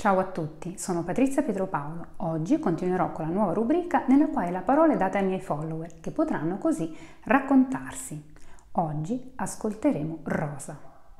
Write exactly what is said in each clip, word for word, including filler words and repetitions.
Ciao a tutti, sono Patrizia Pietropaolo. Oggi continuerò con la nuova rubrica nella quale la parola è data ai miei follower, che potranno così raccontarsi. Oggi ascolteremo Rosa.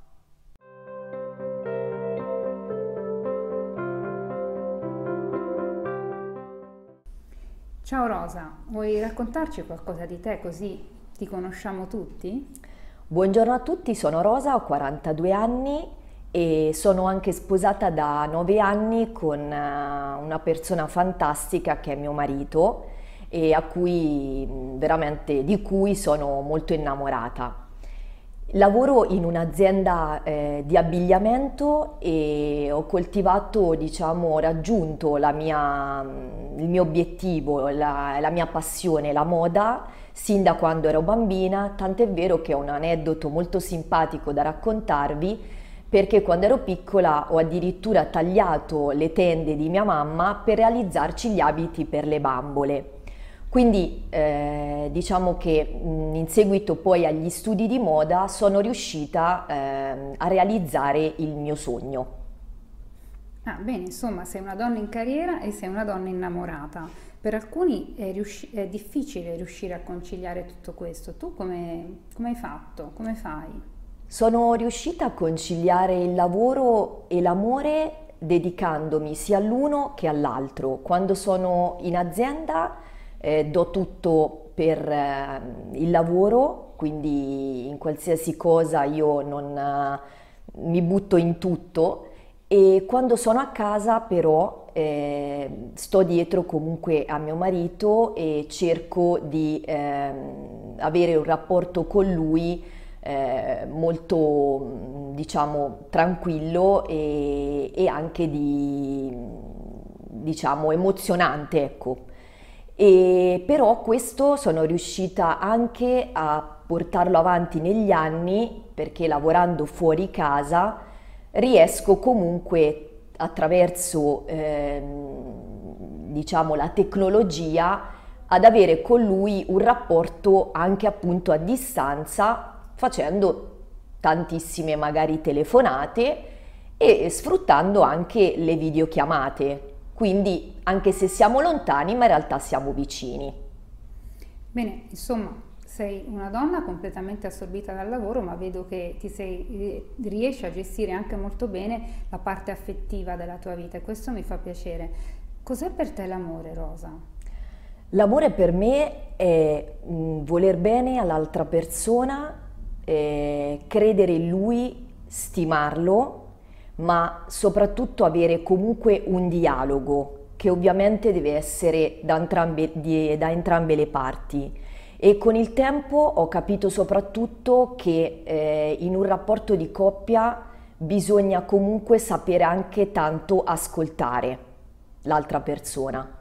Ciao Rosa, vuoi raccontarci qualcosa di te così ti conosciamo tutti? Buongiorno a tutti, sono Rosa, ho quarantadue anni e sono anche sposata da nove anni con eh, una persona fantastica che è mio marito e a cui mh, veramente di cui sono molto innamorata. Lavoro in un'azienda eh, di abbigliamento e ho coltivato, diciamo, ho raggiunto la mia, il mio obiettivo, la, la mia passione, la moda, sin da quando ero bambina, tant'è vero che ho un aneddoto molto simpatico da raccontarvi, perché quando ero piccola ho addirittura tagliato le tende di mia mamma per realizzarci gli abiti per le bambole. Quindi eh, diciamo che mh, in seguito poi agli studi di moda sono riuscita eh, a realizzare il mio sogno. Ah, bene, insomma, sei una donna in carriera e sei una donna innamorata. Per alcuni è, riusci- è difficile riuscire a conciliare tutto questo. Tu come, come hai fatto? Come fai? Sono riuscita a conciliare il lavoro e l'amore dedicandomi sia all'uno che all'altro. Quando sono in azienda eh, do tutto per eh, il lavoro, quindi in qualsiasi cosa io non eh, mi butto in tutto, e quando sono a casa però eh, sto dietro comunque a mio marito e cerco di ehm, avere un rapporto con lui eh, molto, diciamo, tranquillo e, e anche di, diciamo, emozionante, ecco. E però questo sono riuscita anche a portarlo avanti negli anni, perché lavorando fuori casa riesco comunque attraverso ehm, diciamo la tecnologia ad avere con lui un rapporto anche appunto a distanza, facendo tantissime magari telefonate e sfruttando anche le videochiamate. Quindi anche se siamo lontani, ma in realtà siamo vicini. Bene, insomma, sei una donna completamente assorbita dal lavoro, ma vedo che ti sei, eh, riesci a gestire anche molto bene la parte affettiva della tua vita e questo mi fa piacere. Cos'è per te l'amore, Rosa? L'amore per me è mh, voler bene all'altra persona, eh, credere in lui, stimarlo, ma soprattutto avere comunque un dialogo che ovviamente deve essere da entrambe, di- da entrambe le parti. E con il tempo ho capito soprattutto che eh, in un rapporto di coppia bisogna comunque sapere anche tanto ascoltare l'altra persona.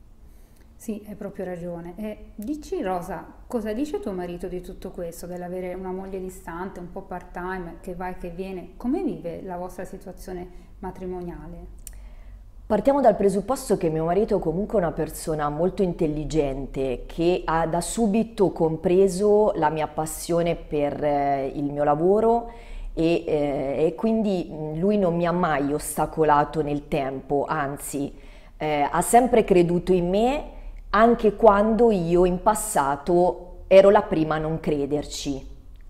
Sì, hai proprio ragione. E dici, Rosa, cosa dice tuo marito di tutto questo, dell'avere una moglie distante, un po' part-time, che va e che viene? Come vive la vostra situazione matrimoniale? Partiamo dal presupposto che mio marito è comunque una persona molto intelligente che ha da subito compreso la mia passione per eh, il mio lavoro e, eh, e quindi mh, lui non mi ha mai ostacolato nel tempo, anzi eh, ha sempre creduto in me anche quando io in passato ero la prima a non crederci.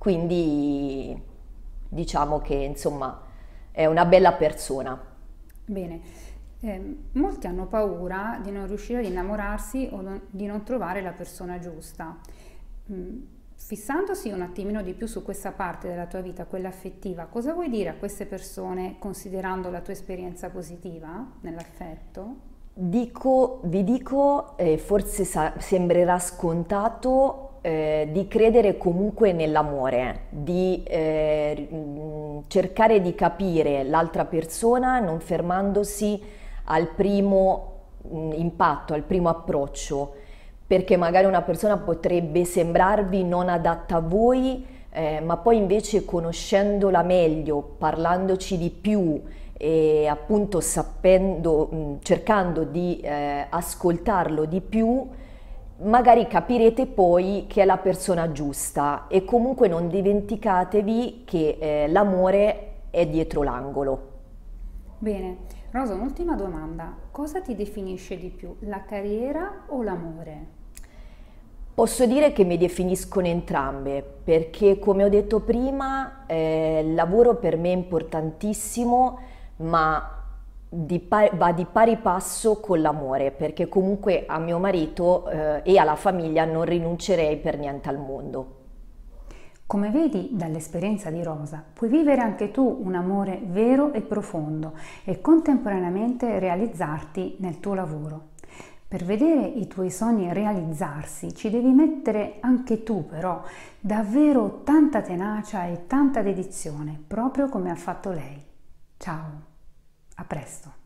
Quindi diciamo che insomma è una bella persona. Bene, eh, molti hanno paura di non riuscire ad innamorarsi o non- di non trovare la persona giusta. Mm, Fissandosi un attimino di più su questa parte della tua vita, quella affettiva, cosa vuoi dire a queste persone considerando la tua esperienza positiva nell'affetto? Dico, vi dico, eh, forse sa- sembrerà scontato, eh, di credere comunque nell'amore, di eh, mm, cercare di capire l'altra persona non fermandosi al primo mm, impatto, al primo approccio, perché magari una persona potrebbe sembrarvi non adatta a voi, eh, ma poi invece conoscendola meglio, parlandoci di più e appunto sapendo, mh, cercando di eh, ascoltarlo di più, magari capirete poi che è la persona giusta e comunque non dimenticatevi che eh, l'amore è dietro l'angolo. Bene, Rosa, un'ultima domanda. Cosa ti definisce di più, la carriera o l'amore? Posso dire che mi definiscono entrambe, perché come ho detto prima, eh, il lavoro per me è importantissimo, ma di pa- va di pari passo con l'amore, perché comunque a mio marito, eh, e alla famiglia non rinuncerei per niente al mondo. Come vedi dall'esperienza di Rosa, puoi vivere anche tu un amore vero e profondo e contemporaneamente realizzarti nel tuo lavoro. Per vedere i tuoi sogni realizzarsi ci devi mettere anche tu però davvero tanta tenacia e tanta dedizione, proprio come ha fatto lei. Ciao, a presto.